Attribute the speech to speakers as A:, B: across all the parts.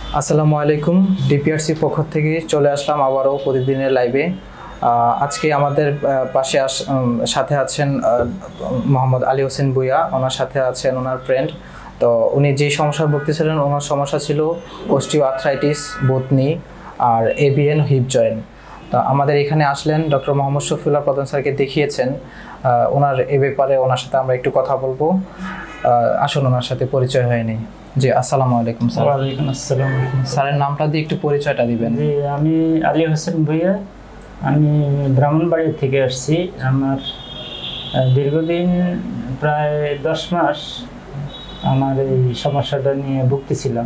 A: আসসালামু আলাইকুম। ডিপিআরসি পক্ষ থেকে চলে আসলাম আবারও প্রতিদিনের লাইভে। আজকে আমাদের সাথে আছেন মোহাম্মদ আলী হোসেন ভুঁইয়া, ওনার সাথে আছেন ওনার ফ্রেন্ড। তো উনি যেই সমস্যার ভুগতেছিলেন, ওনার সমস্যা ছিল অস্টিও আর্থ্রাইটিস, বথনি আর এভিএন হিপ জয়েন্ট। তো আমাদের এখানে আসলেন, ডক্টর মোহাম্মদ শফিউল্লাহ প্রধান স্যারকে দেখিয়েছেন। ওনার এ ব্যাপারে ওনার সাথে আমরা একটু কথা বলবো। আসুন ওনার সাথে পরিচয় হয়নি। জি, আসসালামু আলাইকুম স্যার।
B: ওয়ালাইকুম আসসালাম।
A: স্যারের নামটা দিয়ে একটু পরিচয়টা দিবেন।
B: জি, আমি আলী হোসেন ভুঁইয়া, আমি ব্রাহ্মণবাড়ি থেকে আসছি। আমার দীর্ঘদিন প্রায় 10 মাস আমার এই সমস্যাটা নিয়ে ভুগতেছিলাম।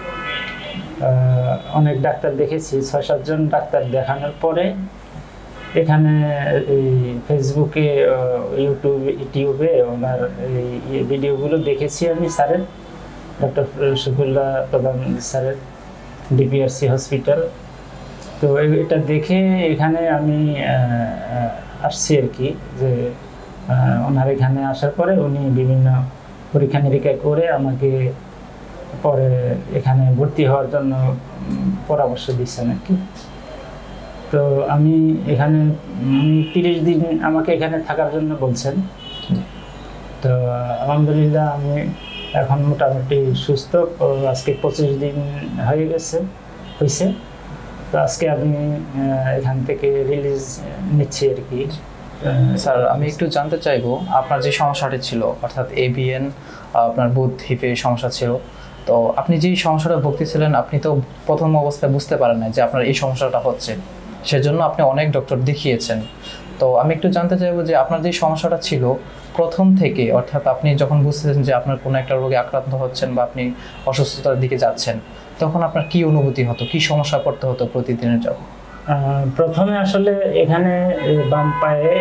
B: অনেক ডাক্তার দেখেছি, 6-7 জন ডাক্তার দেখানোর পরে এখানে এই ফেসবুকে, ইউটিউবে ওনার এই ভিডিওগুলো দেখেছি আমি স্যারের, ডক্টর শফিউল্লাহ প্রধান স্যারের ডিপিআরসি হসপিটাল। তো এটা দেখে এখানে আমি আসছি আর কি, যে ওনার এখানে আসার পরে উনি বিভিন্ন পরীক্ষা নিরীক্ষা করে আমাকে পরে এখানে ভর্তি হওয়ার জন্য পরামর্শ দিচ্ছেন আর কি। তো আমি এখানে 30 দিন আমাকে এখানে থাকার জন্য বলছেন। তো আলহামদুলিল্লাহ আমি এখন মোটামুটি সুস্থ। আজকে 25 দিন হয়েছে। তো আজকে আমি এখান থেকে রিলিজ নিচ্ছি আর কি।
A: স্যার, আমি একটু জানতে চাইবো, আপনার যে সমস্যাটি ছিল, অর্থাৎ এভিএন, আপনার বুথ হিপে সমস্যা ছিল। তো আপনি যেই সমস্যাটা ভুগতেছিলেন, আপনি তো প্রথম অবস্থায় বুঝতে পারেন না যে আপনার এই সমস্যাটা হচ্ছে, সেজন্য আপনি অনেক ডক্টর দেখিয়েছেন। তো আমি একটু জানতে চাইবো যে আপনার যে সমস্যাটা ছিল প্রথম থেকে, অর্থাৎ আপনি যখন বুঝতেছেন যে আপনার কোনো একটা রোগে আক্রান্ত হচ্ছেন বা আপনি অসুস্থতার দিকে যাচ্ছেন, তখন আপনার কি অনুভূতি হতো, কি সমস্যা পড়তে হতো প্রতিদিনের জন্য?
B: প্রথমে আসলে এখানে বাম পায়ে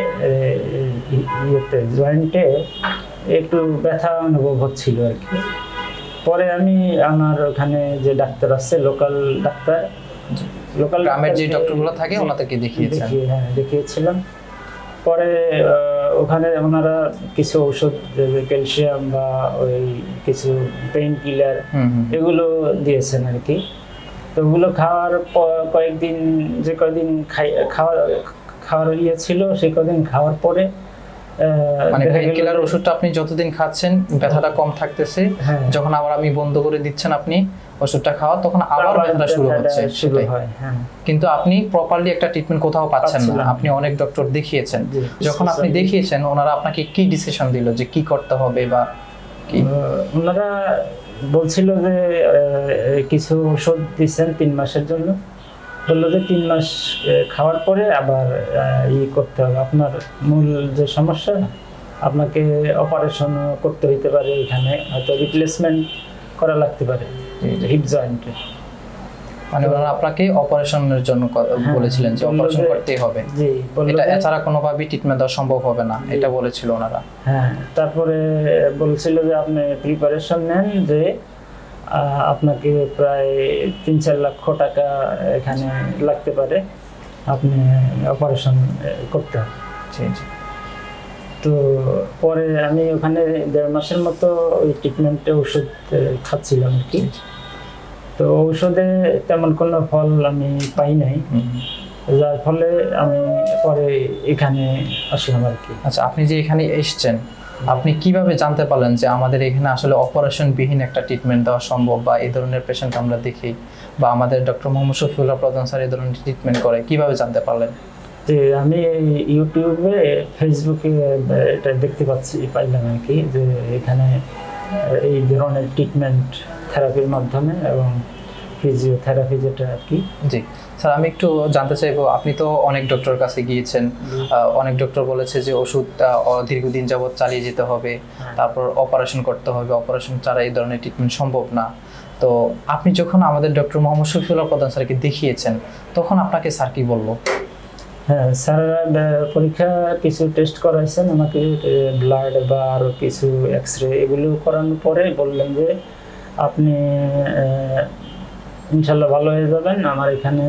B: জয়েন্টে একটু ব্যথা অনুভব হচ্ছিল আর কি। পরে আমি আমার ওখানে যে ডাক্তার আছে, লোকাল
A: গ্রামের যে ডক্টরগুলো থাকে ওনাদেরকে
B: দেখিয়েছিলাম। পরে ওখানে ওনারা কিছু ঔষধ, ক্যালসিয়াম বা ওই কিছু পেইন কিলার এগুলো দিয়েছেন আর কি। তো ওগুলো খাওয়ার কয়েকদিন খাওয়ার ইয়ে ছিল, সেই কদিন খাওয়ার পরে
A: মানে পেইন কিলার ওষুধটা আপনি যতদিন খাচ্ছেন ব্যথাটা কম থাকতেছে, যখন আবার আমি বন্ধ করে দিচ্ছেন আপনি ওষুধটা খাওয়া, তখন আবার ব্যথাটা শুরু হয়। কিন্তু আপনি প্রপারলি একটা ট্রিটমেন্ট কোথাও পাচ্ছেন না। আপনি অনেক ডক্টর দেখিয়েছেন, যখন আপনি দেখিয়েছেন ওনারা আপনাকে কি ডিসিশন দিল যে কি করতে হবে বা কি?
B: ওনারা বলছিল যে কিছু ওষুধ দিচ্ছেন 3 মাসের জন্য, বললো যে 3 মাস খাওয়ার পরে আবার করতে হবে। আপনার মূল যে সমস্যা, আপনাকে অপারেশন করতে হইতে পারে, এখানে হয়তো রিপ্লেসমেন্ট করা লাগতে পারে হিপ জয়েন্টে।
A: মানে ওনারা আপনাকে অপারেশনের জন্য বলেছিলেন যে অপারেশন করতেই হবে, এটা এছাড়া কোনোভাবেই ট্রিটমেন্ট দেওয়া সম্ভব হবে না, এটা বলেছিল ওনারা।
B: হ্যাঁ, তারপরে বলছিল যে আপনি প্রিপারেশন নেন, যে আপনাকে প্রায় 3-4 লক্ষ টাকা এখানে লাগতে পারে, আপনি অপারেশন করতে হবে। তো পরে আমি ওখানে 1.5 মাসের মতো ওই ট্রিটমেন্টে ওষুধ খাচ্ছিলাম আর কি। তো ঔষধে তেমন কোনো ফল আমি পাই নাই, যার ফলে আমি পরে এখানে আসলাম আর কি।
A: আচ্ছা, আপনি যে এখানে এসেছেন, আপনি কিভাবে জানতে পারলেন যে আমাদের এখানে আসলে অপারেশন বিহীন একটা ট্রিটমেন্ট দেওয়া সম্ভব, বা এই ধরনের পেশেন্ট আমরা দেখি, বা আমাদের ডক্টর মোহাম্মদ শফিউল্লাহ প্রধান স্যার এই ধরনের ট্রিটমেন্ট করে, কিভাবে জানতে পারলেন?
B: যে আমি ইউটিউবে, ফেসবুকে এটা দেখতে পাইলাম আর কি, যে এখানে এই ধরনের ট্রিটমেন্ট থেরাপির মাধ্যমে এবং ফিজিওথেরাপি যেটা আর কি।
A: জি স্যার, আমি একটু জানতে চাইবো, আপনি তো অনেক ডক্টরের কাছে গিয়েছেন, অনেক ডক্টর বলেছে যে ওষুধ দীর্ঘদিন যাবত চালিয়ে যেতে হবে, তারপর অপারেশন করতে হবে, অপারেশন ছাড়া এই ধরনের ট্রিটমেন্ট সম্ভব না। তো আপনি যখন আমাদের ডক্টর মোহাম্মদ শফিউল্লাহ প্রধান স্যারকে দেখিয়েছেন, তখন আপনাকে স্যার কি বললো?
B: হ্যাঁ, স্যার পরীক্ষা কিছু টেস্ট করাইছেন আমাকে, ব্লাড বা আরও কিছু এক্সরে, এগুলো করানোর পরে বললেন যে আপনি ইনশাল্লাহ ভালো হয়ে যাবেন। আমার এখানে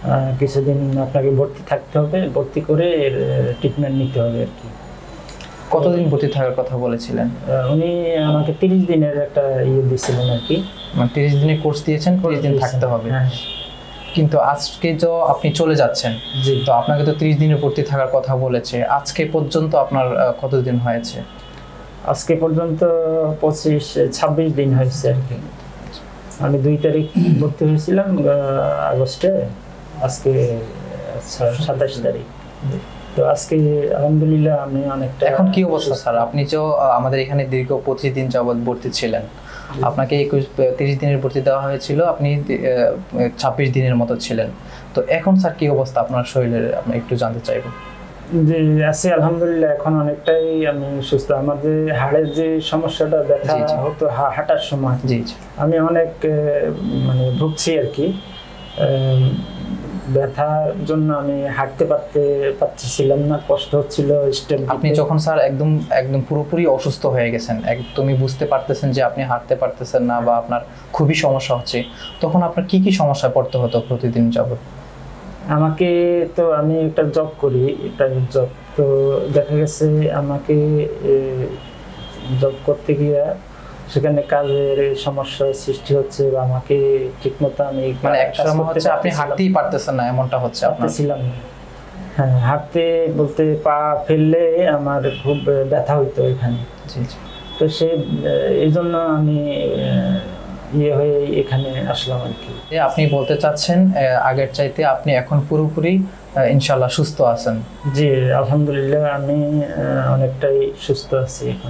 B: কিছুদিন আপনাকে ভর্তি থাকতে হবে, ভর্তি করে ট্রিটমেন্ট নিতে হবে আর কি।
A: কতদিন ভর্তি থাকার কথা বলেছিলেন?
B: উনি আমাকে 30 দিনের একটা দিয়েছিলেন আর কি,
A: মানে 30 দিনের কোর্স দিয়েছেন, 30 দিন থাকতে হবে।
B: হ্যাঁ।
A: কিন্তু আজকে তো আপনি চলে যাচ্ছেন, তো আপনাকে তো 30 দিনের ভর্তি থাকার কথা বলেছে। আজকে পর্যন্ত আপনার কতদিন হয়েছে?
B: আজকে পর্যন্ত 26 দিন হয়েছে আর কি। আমি 2 তারিখ ভর্তি হয়েছিলাম আগস্টে, আজকে 27 তারিখ। তো আজকে আলহামদুলিল্লাহ আমি অনেকটা।
A: এখন কি অবস্থা স্যার? আপনি যে আমাদের এখানে দীর্ঘ 25 দিন যাবৎ ভর্তি ছিলেন, আপনাকে 30 দিনের ভর্তি দেওয়া হয়েছিল, আপনি 26 দিনের মতো ছিলেন। তো এখন স্যার কি অবস্থা আপনার শরীরের, আপনি একটু জানতে চাইবো।
B: জি আছি আলহামদুলিল্লাহ, এখন অনেকটাই আমি সুস্থ। আমার যে হাড়ের যে সমস্যাটা ব্যথা হতো হাঁটার সময়, আমি অনেক মানে ভুগছি আর কি। ব্যথার জন্য আমি হাঁটতে পারছিলাম না, কষ্ট হচ্ছিল।
A: আপনি যখন স্যার একদম একদম পুরোপুরি অসুস্থ হয়ে গেছেন, একদমই বুঝতে পারতেছেন যে আপনি হাঁটতে পারতেছেন না বা আপনার খুবই সমস্যা হচ্ছে, তখন আপনার কি কি সমস্যায় পড়তে হতো প্রতিদিন যাবত?
B: আমাকে তো আমি একটা জব করি, প্রাইভেট জব। তো দেখা গেছে আমাকে জব করতে গিয়ে সেখানে কাজের সমস্যার সৃষ্টি হচ্ছে, বা আমাকে ঠিকমতো আমি
A: মানে একটা সময় হচ্ছে আপনি হাঁটতেই পারতেছেন না, এমনটা হচ্ছে আপনার?
B: ছিলাম না, হ্যাঁ। হাঁটতে বলতে পা ফেললে আমার খুব ব্যথা হইতো এখানে। তো এই জন্য আমি হয়ে এখানে আসলাম আর কি।
A: আপনি বলতে চাচ্ছেন আগের চাইতে আপনি এখন পুরোপুরি ইনশাআল্লাহ সুস্থ আছেন?
B: জি আলহামদুলিল্লাহ, আমি অনেকটাই সুস্থ আছি এখন।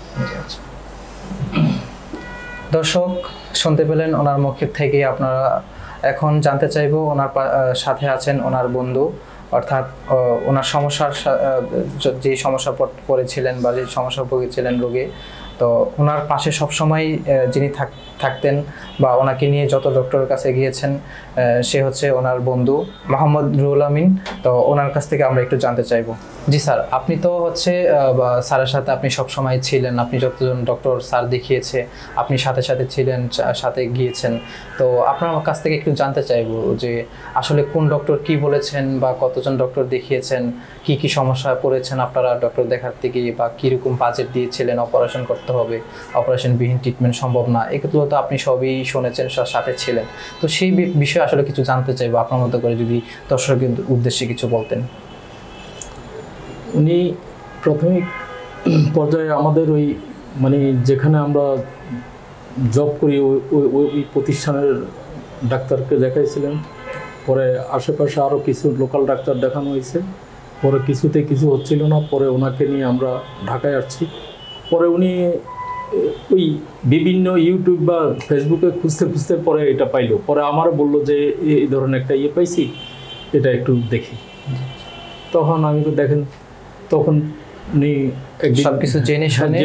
A: দর্শক শুনতে পেলেন ওনার মুখের থেকে। আপনারা এখন জানতে চাইবো ওনার সাথে আছেন ওনার বন্ধু, অর্থাৎ ওনার সমস্যার যে সমস্যা পড়েছিলেন বা যে সমস্যা ভুগেছিলেন রোগে, তো ওনার পাশে সবসময় যিনি থাকতেন বা ওনাকে নিয়ে যত ডক্টরের কাছে গিয়েছেন, সে হচ্ছে ওনার বন্ধু মোহাম্মদ রুহুল আমিন। তো ওনার কাছ থেকে আমরা একটু জানতে চাইবো। জি স্যার, আপনি তো হচ্ছে স্যারের সাথে আপনি সবসময় ছিলেন, আপনি যতজন ডক্টর স্যার দেখিয়েছে আপনি সাথে সাথে ছিলেন, সাথে গিয়েছেন। তো আপনার কাছ থেকে একটু জানতে চাইবো যে আসলে কোন ডক্টর কি বলেছেন বা কতজন ডক্টর দেখিয়েছেন, কি কি সমস্যায় পড়েছেন আপনারা ডক্টর দেখাতে গিয়ে, বা কীরকম বাজেট দিয়েছিলেন, অপারেশন করতে হবে, অপারেশনবিহীন ট্রিটমেন্ট সম্ভব না, এগুলো তো আপনি সবই শুনেছেন, সাথে ছিলেন। তো সেই বিষয়ে আসলে কিছু জানতে চাইবো আপনার মতো করে, যদি দর্শকের উদ্দেশ্যে কিছু বলতেন।
C: উনি প্রাথমিক পর্যায়ে আমাদের ওই মানে যেখানে আমরা জব করি ওই প্রতিষ্ঠানের ডাক্তারকে দেখাইছিলেন। পরে আশেপাশে আরও কিছু লোকাল ডাক্তার দেখানো হয়েছে, পরে কিছুতে কিছু হচ্ছিল না, পরে ওনাকে নিয়ে আমরা ঢাকায় আসছি। পরে উনি ওই বিভিন্ন ইউটিউব বা ফেসবুকে খুঁজতে খুঁজতে পরে এটা পাইলো, পরে আমারও বললো যে এই ধরনের একটা পাইছি, এটা একটু দেখি। তখন আমি তো দেখেন, তখন উনি
A: সবকিছু জেনে শুনে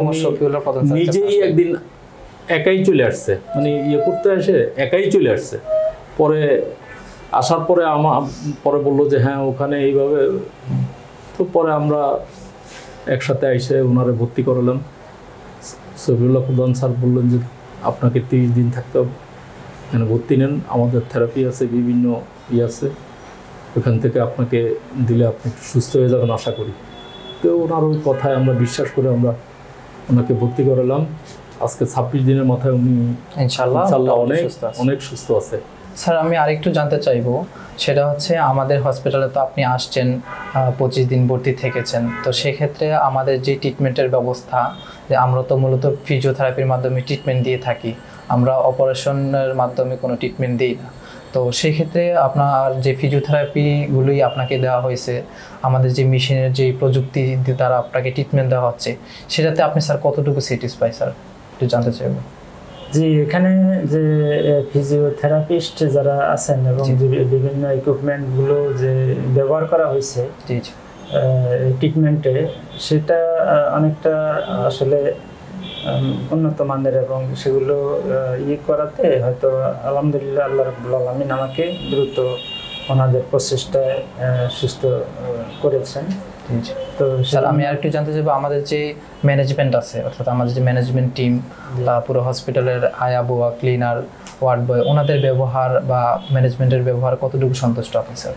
C: নিজেই একদিন একাই চলে আসছে, মানে করতে আসে একাই চলে আসছে। পরে আসার পরে পরে বললো যে হ্যাঁ ওখানে এইভাবে। তো পরে আমরা একসাথে এসে ওনারে ভর্তি করালাম। সফিউল্লাহ প্রধান স্যার বললেন যে আপনাকে 30 দিন থাকতে হবে, এখানে ভর্তি নেন, আমাদের থেরাপি আছে, বিভিন্ন আছে, ওখান থেকে আপনাকে দিলে আপনি সুস্থ হয়ে যাবেন আশা করি। তো ওনার ওই কথায় আমরা বিশ্বাস করে আমরা ওনাকে ভর্তি করালাম। আজকে 26 দিনের মাথায় উনি ইনশাআল্লাহ অনেক সুস্থ আছে।
A: স্যার আমি আরেকটু জানতে চাইবো, সেটা হচ্ছে আমাদের হসপিটালে তো আপনি আসছেন, 25 দিন ভর্তি থেকেছেন, তো সেক্ষেত্রে আমাদের যে ট্রিটমেন্টের ব্যবস্থা, যে আমরা তো মূলত ফিজিওথেরাপির মাধ্যমে ট্রিটমেন্ট দিয়ে থাকি, আমরা অপারেশনের মাধ্যমে কোনো ট্রিটমেন্ট দিই না। তো সেই ক্ষেত্রে আপনার যে ফিজিওথেরাপিগুলোই আপনাকে দেওয়া হয়েছে, আমাদের যে মেশিনের যে প্রযুক্তি দ্বারা আপনাকে ট্রিটমেন্ট দেওয়া হচ্ছে, সেটাতে আপনি স্যার কতটুকু স্যাটিসফাই স্যার একটু জানতে চাইব।
B: জি, এখানে যে ফিজিওথেরাপিস্ট যারা আছেন এবং বিভিন্ন ইকুইপমেন্টগুলো যে ব্যবহার করা হয়েছে ট্রিটমেন্টে, সেটা অনেকটা আসলে উন্নত মানের, এবং সেগুলো করাতে হয়তো আলহামদুলিল্লাহ আল্লাহ রাব্বুল আলামিন আমাকে দ্রুত ওনাদের প্রচেষ্টায় সুস্থ করেছেন।
A: তো স্যার আমি আরেকটু জানতে চাইবো, আমাদের যে ম্যানেজমেন্ট আছে, অর্থাৎ আমাদের যে ম্যানেজমেন্ট টিম, পুরো হসপিটালের আয়া বুয়া, ক্লিনার, ওয়ার্ড বয়, ওনাদের ব্যবহার বা ম্যানেজমেন্টের ব্যবহার কতটুকু সন্তুষ্ট আপনি স্যার?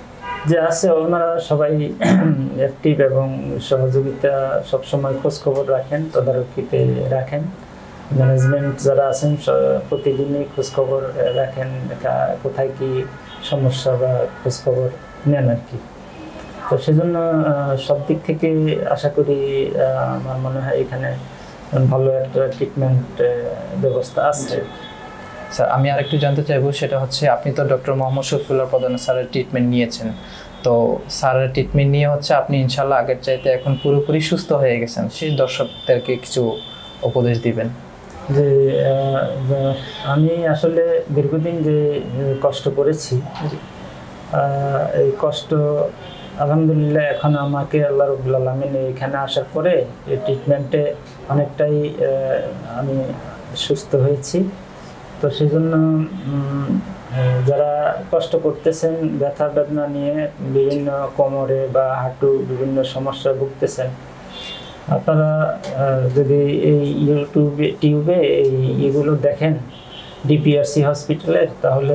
B: যে আছে ওনারা সবাই অ্যাক্টিভ এবং সহযোগিতা সবসময় খোঁজখবর রাখেন, তদারকিতে রাখেন। ম্যানেজমেন্ট যারা আছেন প্রতিদিনই খোঁজখবর রাখেন, কোথায় কি সমস্যা বা খোঁজখবর নেন আর কি। তো সেজন্য সব দিক থেকে আশা করি আমার মনে হয় এখানে ভালো একটা ট্রিটমেন্ট ব্যবস্থা আছে।
A: স্যার আমি আরেকটু জানতে চাইবো, সেটা হচ্ছে আপনি তো ডক্টর মোহাম্মদ শফিউল্লাহ প্রধান স্যারের ট্রিটমেন্ট নিয়েছেন, তো স্যারের ট্রিটমেন্ট নিয়ে হচ্ছে আপনি ইনশাল্লাহ আগের চাইতে এখন পুরোপুরি সুস্থ হয়ে গেছেন, সেই দর্শকদেরকে কিছু উপদেশ দিবেন।
B: যে আমি আসলে দীর্ঘদিন যে কষ্ট করেছি, এই কষ্ট আলহামদুলিল্লাহ এখন আমাকে আল্লাহ রাব্বুল আলামিন এখানে আসার পরে এই ট্রিটমেন্টে অনেকটাই আমি সুস্থ হয়েছি। তো সেই জন্য যারা কষ্ট করতেছেন, ব্যথা বেদনা নিয়ে বিভিন্ন কোমরে বা হাঁটু বিভিন্ন সমস্যা ভুগতেছেন, আপনারা যদি এই টিউবে এগুলো দেখেন ডিপিআরসি হসপিটালের, তাহলে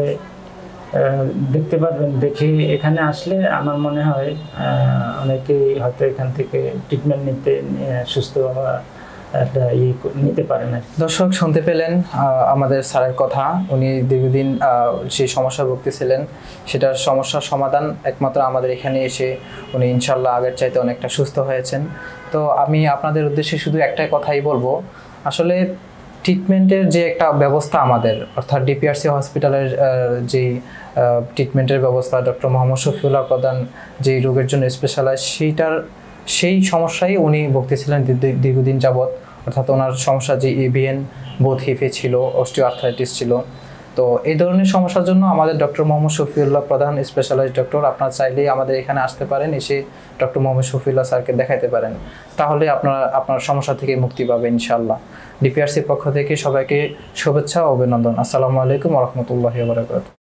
B: দেখতে পারবেন। দেখে এখানে আসলে আমার মনে হয় অনেকেই হয়তো এখান থেকে ট্রিটমেন্ট নিতে সুস্থ হওয়া একটা নিতে পারেন।
A: দর্শক শুনতে পেলেন আমাদের স্যারের কথা। উনি দীর্ঘদিন সেই সমস্যা ভুগতেছিলেন, সেটার সমস্যার সমাধান একমাত্র আমাদের এখানে এসে উনি ইনশাল্লাহ আগের চাইতে অনেকটা সুস্থ হয়েছেন। তো আমি আপনাদের উদ্দেশ্যে শুধু একটাই কথাই বলবো, আসলে ট্রিটমেন্টের যে একটা ব্যবস্থা আমাদের, অর্থাৎ ডিপিআরসি হসপিটালের যেই ট্রিটমেন্টের ব্যবস্থা, ডক্টর মোহাম্মদ শফিউল্লাহ প্রধান যেই রোগের জন্য স্পেশালাইজ, সেই সমস্যাই উনি ভুগতেছিলেন দীর্ঘদিন যাবৎ। অর্থাৎ ওনার সমস্যা যে AVN বোথ হিপে ছিল, অস্টিওআর্থ্রাইটিস ছিল। তো এই ধরনের সমস্যার জন্য আমাদের ডক্টর মোহাম্মদ শফিউল্লাহ প্রধান স্পেশালাইজড ডক্টর, আপনারা চাইলেই আমাদের এখানে আসতে পারেন, এসে ডক্টর মোহাম্মদ শফিউল্লাহ স্যারকে দেখাতে পারেন, তাহলে আপনার সমস্যা থেকে মুক্তি পাবেন ইনশাআল্লাহ। ডিপিআরসির পক্ষ থেকে সবাইকে শুভেচ্ছা ও অভিনন্দন। আসসালামু আলাইকুম ওয়া রাহমাতুল্লাহি ওয়া বারাকাতুহু।